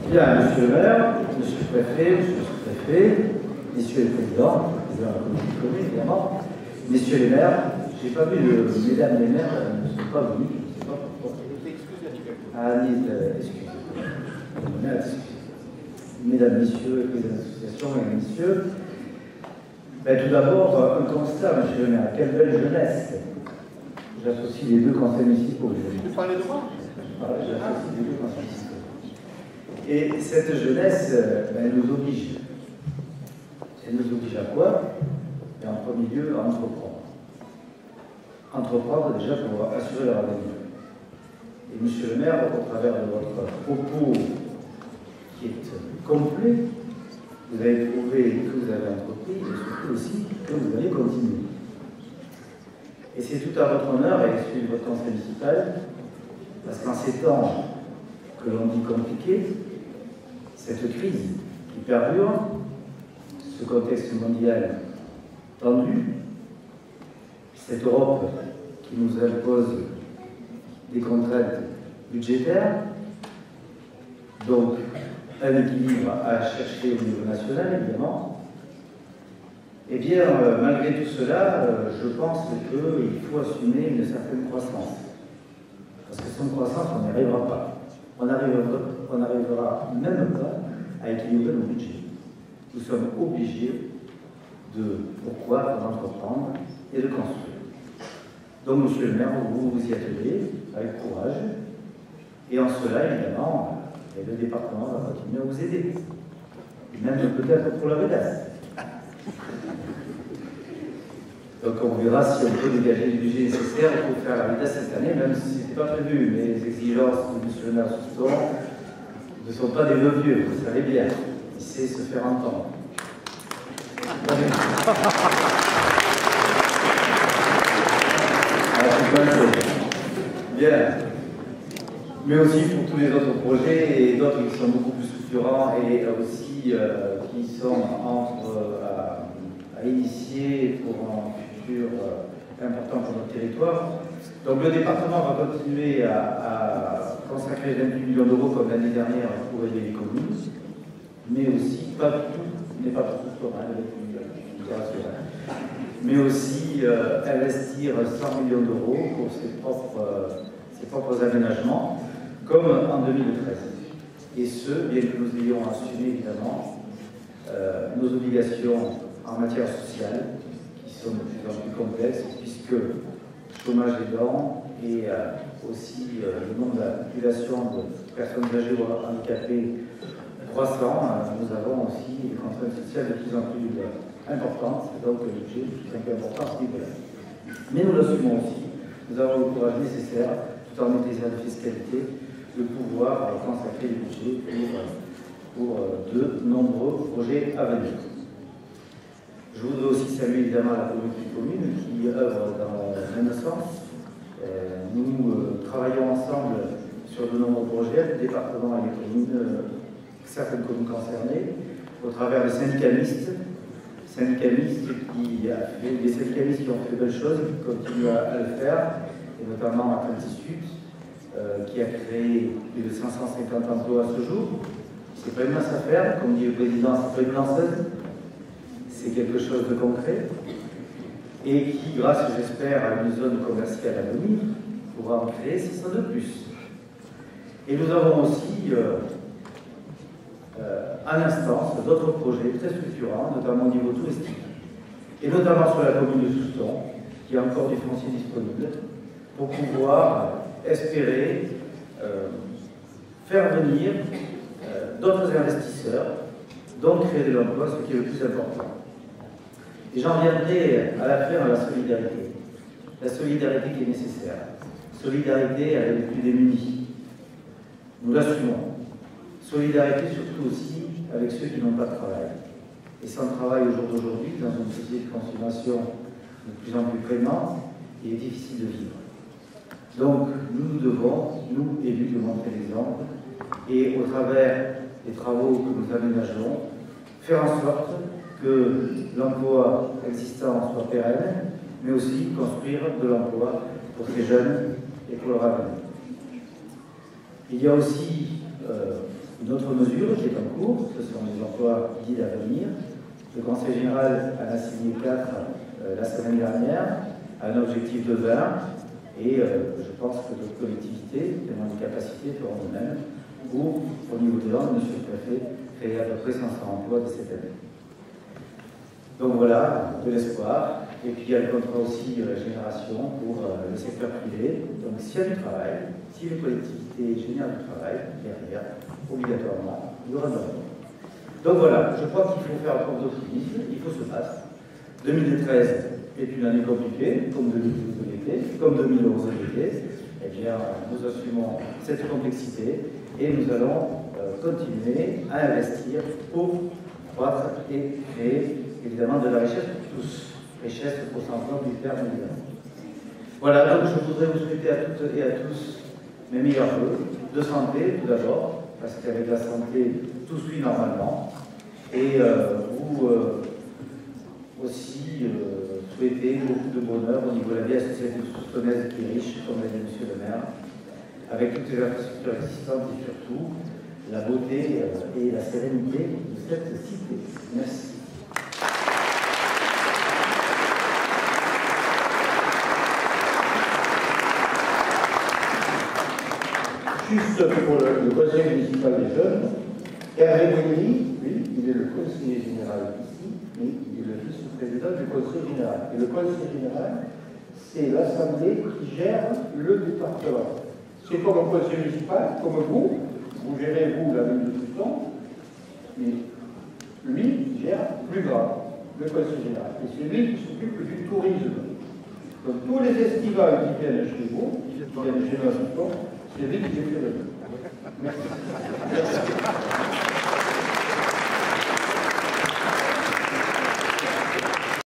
Bien, monsieur le maire, monsieur le préfet, monsieur le sous-préfet, messieurs les présidents, le président de la communauté commune, évidemment, messieurs les maires, j'ai pas vu mesdames les maires ne sont pas venus, je ne sais pas pourquoi. Ah, excusez-moi. Mesdames, messieurs, les présidents d'association, mesdames, messieurs, ben, tout d'abord, un constat, monsieur le maire, quelle belle jeunesse. J'associe les deux conseils municipaux. Vous parlez de moi? Voilà, j'associe les deux conseils municipaux. Et cette jeunesse, elle nous oblige. Elle nous oblige à quoi? Et en premier lieu, à entreprendre. Entreprendre déjà pour assurer leur avenir. Et monsieur le maire, au travers de votre propos qui est complet, vous avez prouvé que vous avez entrepris et surtout aussi que vous allez continuer. Et c'est tout à votre honneur et celui de votre conseil municipal, parce qu'en ces temps que l'on dit compliqués, cette crise qui perdure, ce contexte mondial tendu, cette Europe qui nous impose des contraintes budgétaires, donc un équilibre à chercher au niveau national, évidemment. Eh bien, malgré tout cela, je pense qu'il faut assumer une certaine croissance. Parce que sans croissance, on n'y arrivera pas. On n'arrivera même pas à équilibrer nos budgets. Nous sommes obligés de d'entreprendre et de construire. Donc, monsieur le maire, vous vous y attelez avec courage. Et en cela, évidemment, le département va continuer à vous aider. Et même peut-être pour la Védasse. Donc on verra si on peut dégager le budget nécessaire pour faire la Védasse cette année, même si ce n'était pas prévu. Mais les exigences de monsieur le maire Souston ne sont pas des vœux vieux, vous savez bien. Il sait se faire entendre. Bien. Mais aussi pour tous les autres projets et d'autres qui sont beaucoup plus structurants et aussi qui sont à initier pour un futur important pour notre territoire. Donc le département va continuer à consacrer 28 millions d'euros comme l'année dernière pour aider les communes, mais aussi, pas tout, n'est pas tout mais aussi investir 100 millions d'euros pour ses propres aménagements, comme en 2013. Et ce, bien que nous ayons assumé évidemment nos obligations en matière sociale, qui sont de plus en plus complexes, puisque le chômage aidant et aussi le nombre de la population de personnes âgées ou handicapées croissant, nous avons aussi des contraintes sociales de plus en plus importantes, donc le budget de plus en plus important à ce niveau-là. Mais nous l'assumons aussi, nous avons le courage nécessaire, tout en maîtrisant la fiscalité, de pouvoir consacrer le budget pour de nombreux projets à venir. Je voudrais aussi saluer évidemment la communauté commune qui œuvre dans le même sens. Nous travaillons ensemble sur de nombreux projets, le département et les communes, certaines communes concernées, au travers des syndicalistes qui ont fait de belles choses, qui continuent à le faire, et notamment à Plantisud, qui a créé plus de 550 emplois à ce jour. C'est pas une mince affaire, comme dit le président, c'est pas une lanceuse, c'est quelque chose de concret, et qui, grâce, j'espère, à une zone commerciale à venir, pourra en créer 600 de plus. Et nous avons aussi en instance d'autres projets très structurants, notamment au niveau touristique, et notamment sur la commune de Souston, qui a encore du foncier disponible, pour pouvoir espérer faire venir d'autres investisseurs, donc créer de l'emploi, ce qui est le plus important. Et j'en viendrai à la fin à la solidarité. La solidarité qui est nécessaire. Solidarité avec les plus démunis. Nous l'assumons. Solidarité surtout aussi avec ceux qui n'ont pas de travail. Et sans travail au jour d'aujourd'hui, dans une société de consommation de plus en plus prégnante, il est difficile de vivre. Donc nous devons, nous élus, de montrer l'exemple et au travers des travaux que nous aménageons, faire en sorte que l'emploi existant soit pérenne, mais aussi construire de l'emploi pour ces jeunes et pour leur avenir. Il y a aussi Une autre mesure qui est en cours, ce sont les emplois guides à venir. Le Conseil général en a signé 4 la semaine dernière, un objectif de 20, et je pense que d'autres collectivités, qui ont des capacités, feront de même, ou au niveau de l'ordre, monsieur le préfet, créer à peu près 500 emplois de cette année. Donc voilà, de l'espoir. Et puis il y a le contrat aussi génération pour le secteur privé. Donc s'il y a du travail, si les collectivités génèrent du travail, derrière, obligatoirement, il y aura de l'emploi. Donc voilà, je crois qu'il faut faire preuve d'optimisme, il faut se battre. 2013 est une année compliquée, comme 2012 l'été, comme 2011 l'été. Eh bien, nous assumons cette complexité et nous allons continuer à investir pour croître et créer évidemment de la richesse pour tous. Richesse au sens noble du terme, évidemment. Voilà, donc je voudrais vous souhaiter à toutes et à tous mes meilleurs vœux de santé, tout d'abord, parce qu'avec la santé, tout suit normalement. Et vous aussi souhaitez beaucoup de bonheur au niveau de la vie associative soustonnaise qui est riche, comme l'a dit monsieur le maire, avec toutes les infrastructures existantes et surtout la beauté et la sérénité de cette cité. Merci. Juste pour le conseil municipal des jeunes, Hervé Moigny, lui, il est le conseiller général ici, mais il est le vice-président du conseil général. Et le conseil général, c'est l'assemblée qui gère le département. C'est comme un conseil municipal, comme vous gérez, vous, la ville de Toussaint, mais lui, il gère plus grand, le conseil général. Et c'est lui qui s'occupe du tourisme. Donc tous les estivales qui viennent chez vous, qui viennent chez nous, c'est lui qui les fait venir. Merci.